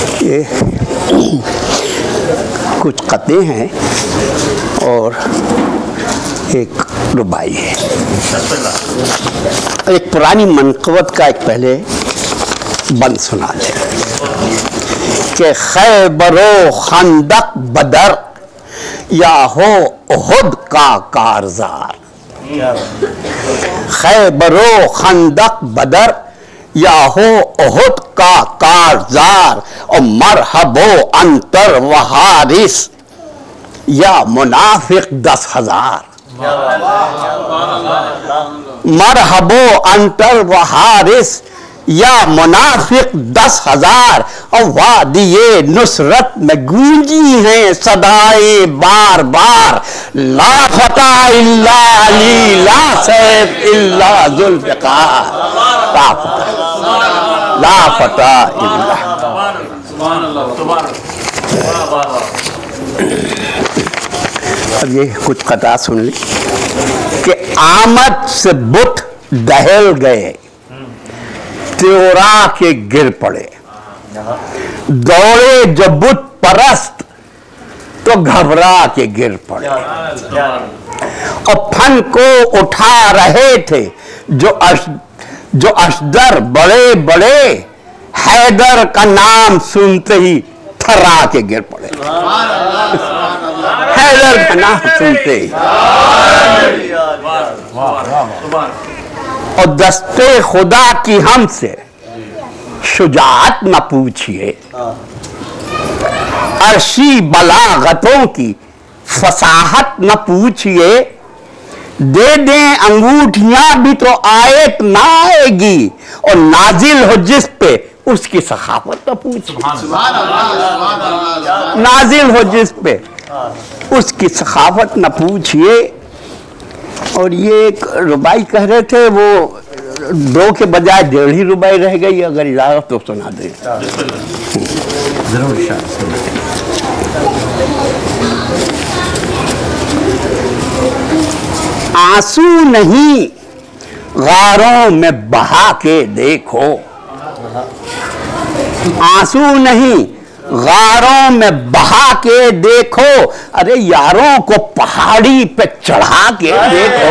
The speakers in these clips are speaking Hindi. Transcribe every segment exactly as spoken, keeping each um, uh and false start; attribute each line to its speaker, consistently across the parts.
Speaker 1: ये कुछ कते हैं और एक रुबाई है। एक पुरानी मनक़बत का एक पहले बंद सुना दे कि खैबरो खंदक बदर या हो उहुद का कारज़ार। खैबरो खंदक बदर या हो उहुद का कारज़ार और मरहबो अंतर व हारिस या मुनाफिक दस हजार। मरहबो अंतर व हारिस या मुनाफिक दस हजार और वादिये नुसरत में गूंजी हैं सदाए बार बार। ला फता इल्ला अली ला सैफ इल्ला जुल्फ़िकार। ला फता ला फता इल्ला। अब ये कुछ कथा सुन ली कि आमद से बुत दहल गए, त्योरा के गिर पड़े। दौड़े जो बुत परस्त तो घबरा के गिर पड़े। और फन को उठा रहे थे जो अश, जो अशदर बड़े बड़े, हैदर का नाम सुनते ही थर्रा के गिर पड़े। हैदर का नाम सुनते ही। और दस्ते खुदा की हमसे शुजाअत न पूछिए, अर्शी बलागतों की फसाहत न पूछिए। दे दें अंगूठियां भी तो आयत ना आएगी, और नाजिल हो जिस पे उसकी सखावत न पूछिए। नाजिल हो जिस पे उसकी सखावत न पूछिए। और ये एक रुबाई कह रहे थे, वो दो के बजाय डेढ़ ही रुबाई रह गई। अगर इजाजत तो सुना दे। आंसू नहीं गारों में बहा के देखो, आंसू नहीं गारों में बहा के देखो। अरे यारों को पहाड़ी पे चढ़ा के देखो।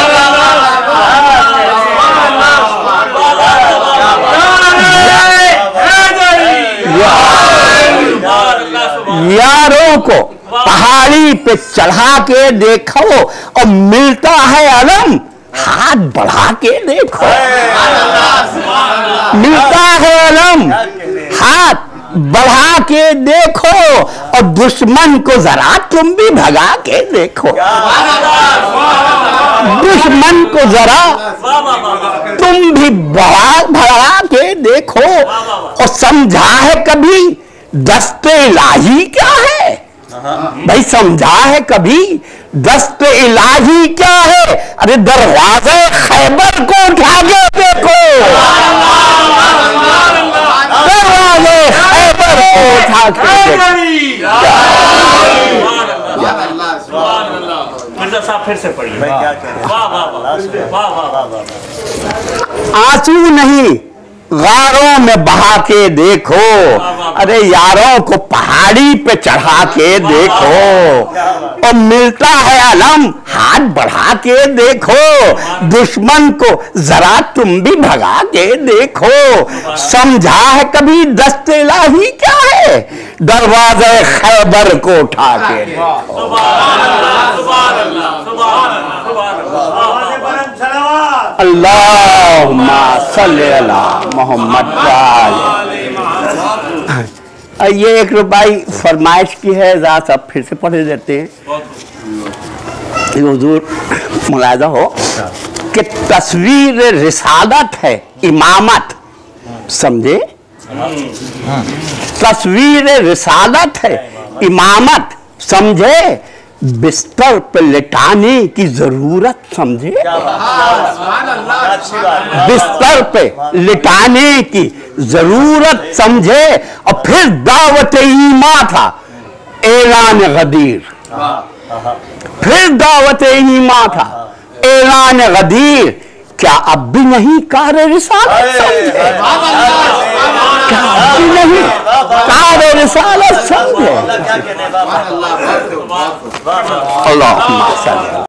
Speaker 1: यारों को पहाड़ी पे चढ़ा के देखो, और मिलता है अलम हाथ बढ़ा के देखो। मिलता है अलम हाथ बढ़ा के देखो, और दुश्मन को जरा तुम भी भगा के देखो। दुश्मन को जरा तुम भी बढ़ा भगा के देखो। और समझा है कभी दस्ते इलाही क्या है? भाई समझा है कभी दस्ते इलाही क्या है? अरे दरवाजे खैबर को उठा के देखो। दरवाजे खैबर को उठा के देखो। फिर से पढ़िए। आंसू नहीं गारों में बहा के देखो, अरे यारों को पहाड़ी पे चढ़ा के देखो। और मिलता है अलम हाथ बढ़ा के देखो। दुश्मन को जरा तुम भी भगा के देखो। समझा है कभी दस्ते इलाही क्या है? दरवाजे खैबर को उठा के देखो। अल्लाहुम्मा सल्ली अला मोहम्मद। ये एक रुबाई फरमाइश की है, ज़रा सब फिर से पढ़ देते हैं कि हुजूर मुलाज़ा हो कि तस्वीर रिसालत है इमामत, समझे? तस्वीर रिसालत है इमामत, समझे? बिस्तर पर लिटाने की जरूरत, समझे? बिस्तर पे लिटाने की जरूरत, समझे? और फिर दावत ईमा था ऐलान गदीर। फिर दावत ईमा था ऐलान गदीर। क्या अब भी नहीं कार रिसालत, समझे? नहीं तारे रिसालत समझे। अल्लाह